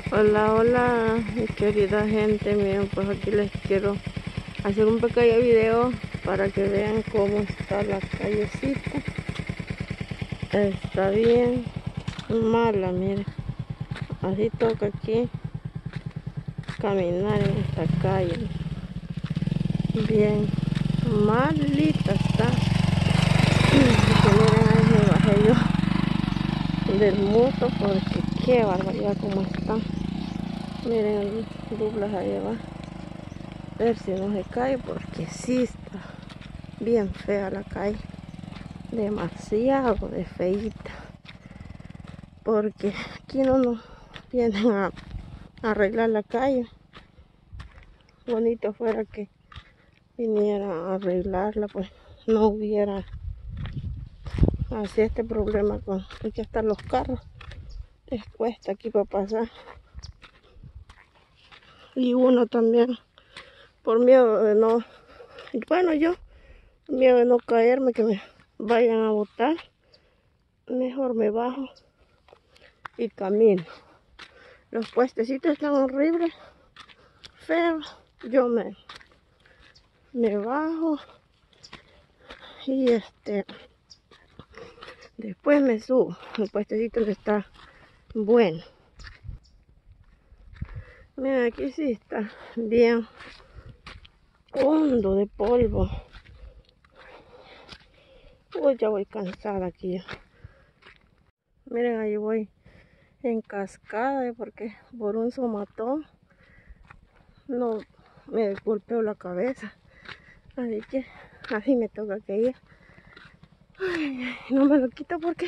Hola, hola, mi querida gente. Miren, pues aquí les quiero hacer un pequeño video para que vean cómo está la callecita. Está bien mala, miren. Así toca aquí caminar en esta calle. Bien malita está. Miren, ahí me bajé yo del moto porque qué barbaridad como está. Miren el Douglas ahí va. A ver si no se cae porque sí está bien fea la calle. Demasiado de feíta. Porque aquí no nos vienen a arreglar la calle. Bonito fuera que vinieran a arreglarla, pues no hubiera así este problema con que están los carros. Les cuesta aquí para pasar. Y uno también por miedo de no, bueno, yo miedo de no caerme, que me vayan a botar, mejor me bajo y camino. Los puestecitos están horribles, feos. Yo me bajo y después me subo. El puestecito está bueno. Miren, aquí sí está bien hondo de polvo. Uy, ya voy cansada aquí ya. Miren, ahí voy en cascada porque por un somatón no me golpeó la cabeza. Así que así me toca que ir. Ay, no me lo quito porque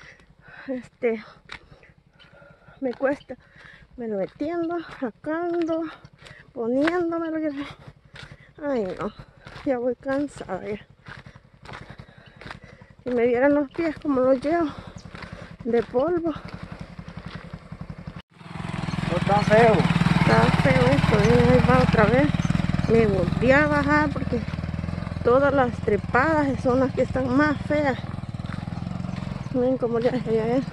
me cuesta. Me lo metiendo, sacando, poniéndomelo. Ay, no, ya voy cansada ya. Si me vieran los pies como los llevo de polvo. No está feo. Está feo esto. Miren, ahí va otra vez. Me volví a bajar porque todas las trepadas son las que están más feas. Miren cómo ya es.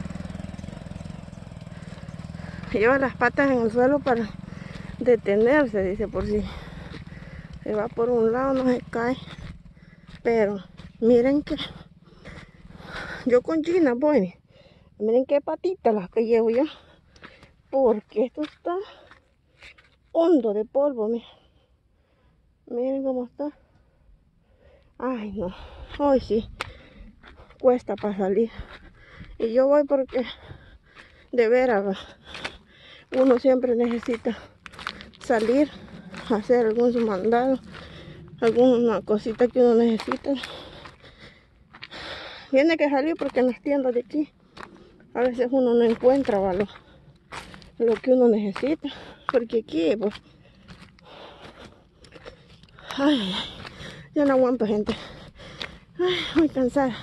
Lleva las patas en el suelo para detenerse, dice, por si se va por un lado no se cae. Pero miren que yo con Gina voy. Miren qué patitas las que llevo yo. Porque esto está hondo de polvo. Miren cómo está. Ay, no. Hoy sí cuesta para salir. Y yo voy porque de veras uno siempre necesita salir, hacer algún su mandado, alguna cosita que uno necesita. Tiene que salir porque en las tiendas de aquí a veces uno no encuentra lo que uno necesita, porque aquí pues ay, ya no aguanto, gente. Ay, muy cansada.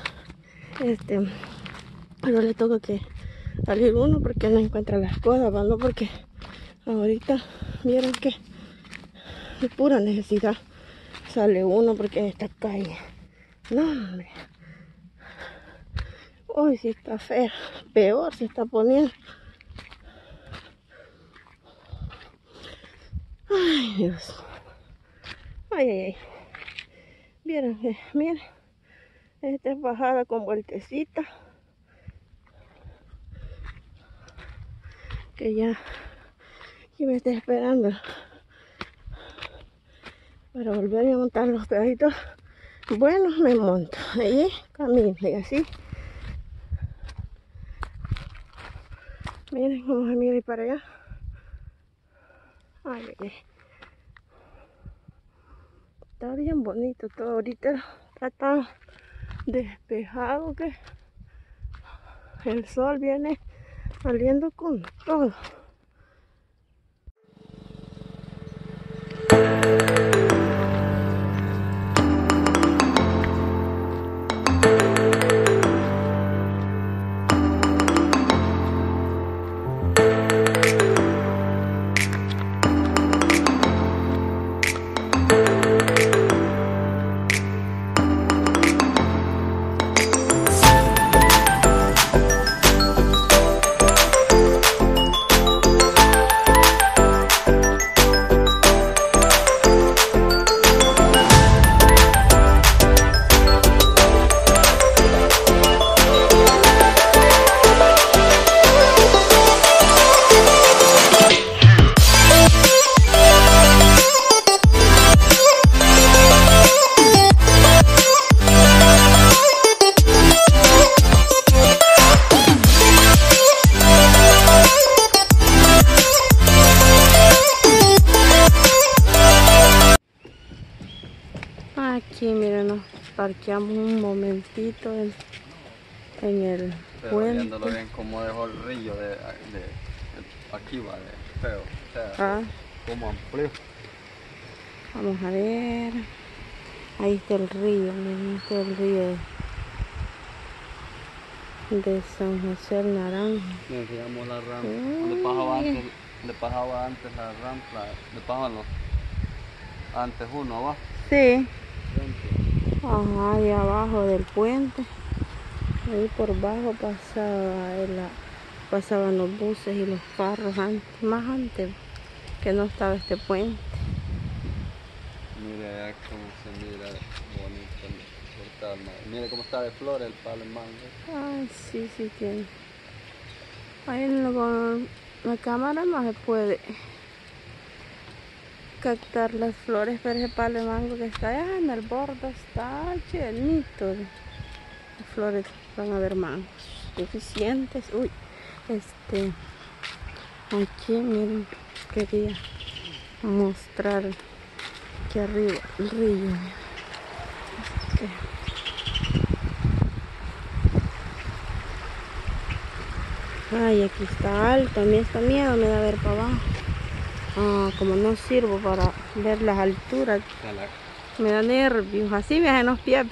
Pero le toca que salir uno porque no encuentra las cosas, ¿no? Porque ahorita vieron que de pura necesidad sale uno porque en esta calle, no, hombre, hoy sí está fea, peor se está poniendo. Ay, Dios. Ay, ay, ay. Vieron, miren, esta es bajada con vueltecita. Que ya aquí me está esperando para volver a montar los pedacitos. Bueno, me monto y camino y así. Miren cómo se mira para allá. Ay, ay, ay. Está bien bonito todo. Ahorita está tan despejado que el sol viene saliendo con todo. parqueamos un momentito en el Pero puente. viéndolo bien como dejó el río de aquí va de feo. O sea, como amplio. Vamos a ver. Ahí está el río, miren, este es el río de San José el Naranjo. Nos enseñamos la rampa. Donde pasaba antes la rampa. Le pasaban antes uno abajo. Sí. Ajá, ahí abajo del puente. Ahí por abajo pasaban los buses y los carros antes, más antes que no estaba este puente. Mire allá cómo se mira bonito el portal. Mire cómo está de flores el palo en mango. Ay, sí, sí tiene. Ahí con la cámara no se puede captar las flores, pero ese palo de mango que está allá en el borde está llenito de flores. Van a haber mangos suficientes. Uy, aquí miren, quería mostrar aquí arriba el río. Ay, aquí está alto, a mí está miedo, me da ver para abajo. Como no sirvo para ver las alturas, me da nervios, así me hacen los pies.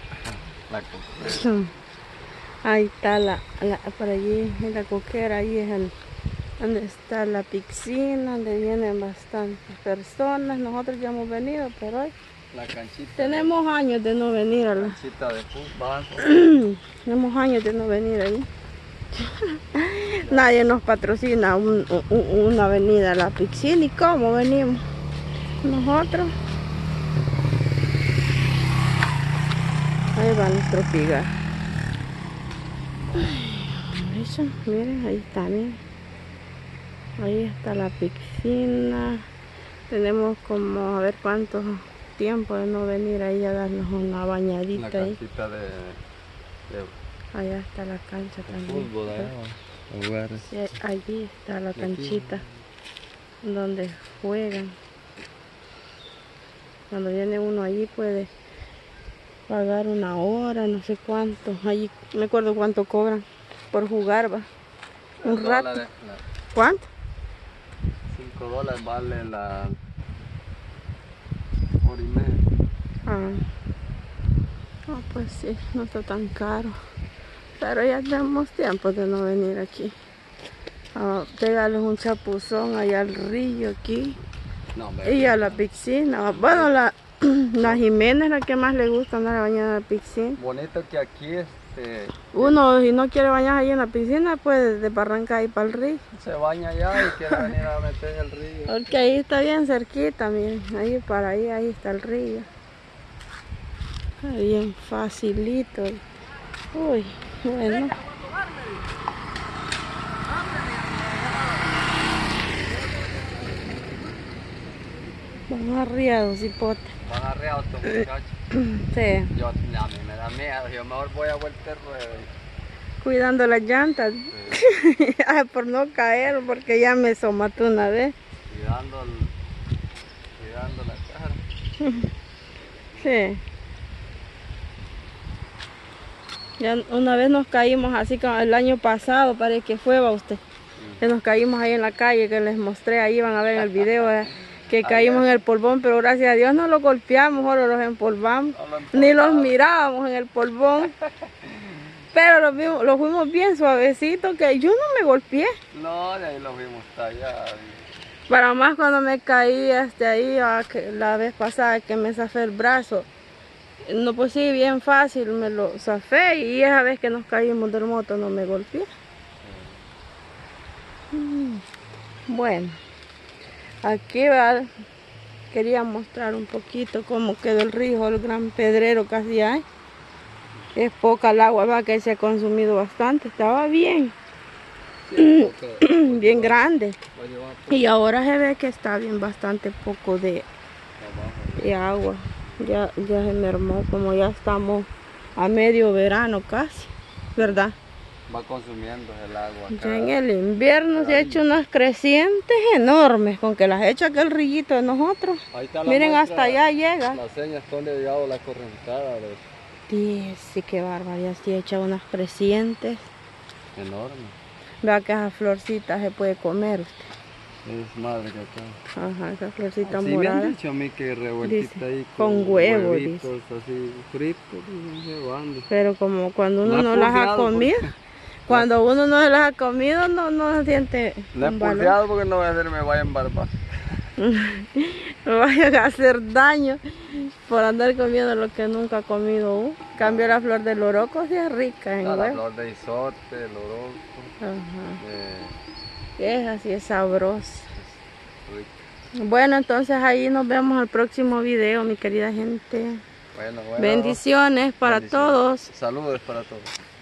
Ahí está por allí en la coquera, ahí es donde está la piscina, donde vienen bastantes personas. Nosotros ya hemos venido, pero hoy la canchita. Tenemos años de no venir a la canchita de fútbol. Tenemos años de no venir ahí. Nadie nos patrocina una avenida a la piscina. ¿Y cómo venimos nosotros? Ahí va nuestro pigar. Eso, miren, ahí está, miren. Ahí está la piscina. Tenemos como a ver cuánto tiempo de no venir ahí a darnos una bañadita. La canchita de allá está la cancha también. Fútbol, allá, sí, allí está la canchita donde juegan. Cuando viene uno allí puede pagar una hora, no sé cuánto. Allí me acuerdo cuánto cobran por jugar, va. Un rato. ¿Cuánto? $5 vale la hora y media. No, pues sí, no está tan caro. Pero ya tenemos tiempo de no venir aquí. Pegarles un chapuzón allá al río aquí. No, y a la piscina. Bueno, la Jimena es la que más le gusta andar a bañar en la piscina. Bonito que aquí uno, si no quiere bañar ahí en la piscina, puede de Barranca ir para el río. Se baña allá y quiere venir a meter en el río. Porque ahí está bien cerquita, miren. Ahí para ahí está el río. Está bien facilito. Uy, bueno. Van arriados, hipote. Van arriados estos muchachos. Sí. A mí me da miedo, yo mejor voy a vuelta rueda. Cuidando las llantas. Sí. Por no caer, porque ya me somató una vez. Cuidando la cara. Sí. Ya una vez nos caímos así como el año pasado, parece que fue, va usted. Que nos caímos ahí en la calle, que les mostré, ahí van a ver en el video, que caímos en el polvón, pero gracias a Dios no los golpeamos, solo los empolvamos. Ni los mirábamos en el polvón. Pero lo fuimos bien suavecito, que yo no me golpeé. No, de ahí lo vimos allá. Para más cuando me caí ahí la vez pasada que me zafé el brazo. No, pues sí, bien fácil, me lo zafé y esa vez que nos caímos del moto no me golpeé. Bueno, aquí quería mostrar un poquito cómo quedó el río, el gran pedrero casi hay. Es poca el agua, va, que se ha consumido bastante, estaba bien, sí, bien grande. Y ahora se ve que está bien bastante poco de agua. Ya se mermó, como ya estamos a medio verano casi, ¿verdad? Va consumiendo el agua. Ya en el invierno se ha hecho unas crecientes enormes, con que las ha hecho aquel rillito de nosotros. Ahí está la miren, muestra, hasta allá llega. las señas donde ha llegado la correntada Dice, qué barbaridad, sí echa unas crecientes. Enorme. Vea que esas florcitas se puede comer usted. Es madre que acá. Ajá, esa florcita Sí me han morada. dicho a mí que revueltita Dice, ahí con huevo, huevitos así fritos, no sé, ¿dónde? Pero como cuando uno No he no las ha pulseado comido, cuando uno no las ha comido, no se siente No he con valor. pulseado porque no voy a hacer me vaya a embarbar. No vayan a hacer daño por andar comiendo lo que nunca ha comido uno. Cambio la flor del loroco, sí es rica en La huevo. flor de isote, el oroco, Ajá. Es así, es sabrosa. rico. Bueno, entonces ahí nos vemos al próximo video, mi querida gente. Bueno. Bendiciones para Bendiciones. todos. Saludos para todos.